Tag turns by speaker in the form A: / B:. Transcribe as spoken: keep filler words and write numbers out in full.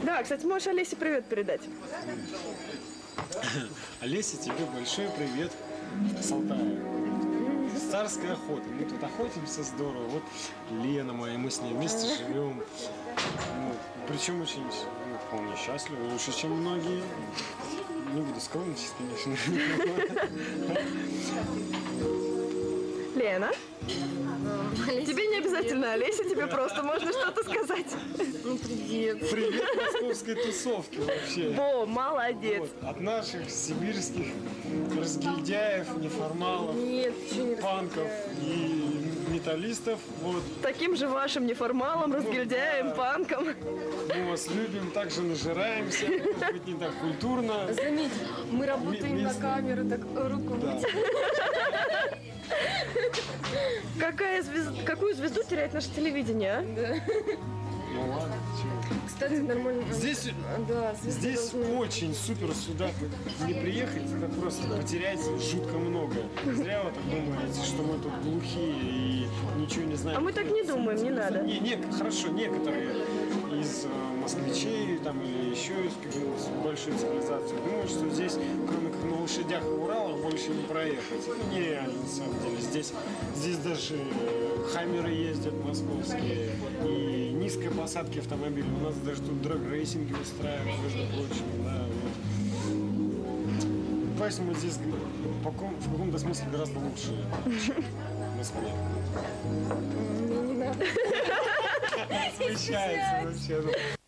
A: Да, кстати, можешь Олесе привет передать.
B: Олеся, тебе большой привет с Алтая. С царской охоты. Мы тут охотимся здорово. Вот Лена моя, мы с ней вместе живем. Вот. Причем очень, ну, вполне счастливы, лучше, чем многие. Не буду скромничать, конечно.
A: Лена?
C: Олеся,
A: Тебе не обязательно Олеся, тебе просто можно что-то сказать.
C: ну, привет.
B: Привет московской тусовке вообще.
A: Во, молодец.
B: Вот, от наших сибирских разгильдяев, неформалов,
C: Нет, ничего не
B: панков и металлистов. Вот.
A: Таким же вашим неформалом, разгильдяем,
B: да.
A: панком.
B: Мы вас любим, также нажираемся, может быть, не так культурно.
C: Заметь, мы работаем
B: Ми-
C: на
B: местный-
C: камеру, так руку
B: Да.
A: Какая звезда, какую звезду теряет наше телевидение, а?
B: Ну ладно, чего.
C: Кстати, нормально.
B: Здесь,
C: Да, звезды
B: здесь
C: должны-
B: очень супер сюда не приехать, это просто потерять жутко много. Зря вы так думаете, что мы тут глухие и ничего не знаем.
A: А мы так не думаем, не надо.
B: Не, не, хорошо, некоторые из э, москвичей там, или еще из какой-нибудь большой цивилизации думают, что здесь, кроме как на лошадях и Уралах, больше не проехать. Ну, нереально, на самом деле. Здесь, здесь даже э, хаммеры ездят московские и низкой посадки автомобилей. У нас даже тут драг-рейсинги устраивают, между прочим. Да, вот. Поэтому здесь по ком- в каком-то смысле гораздо лучше в Москве.
C: Мне не надо.
B: Смещается вообще.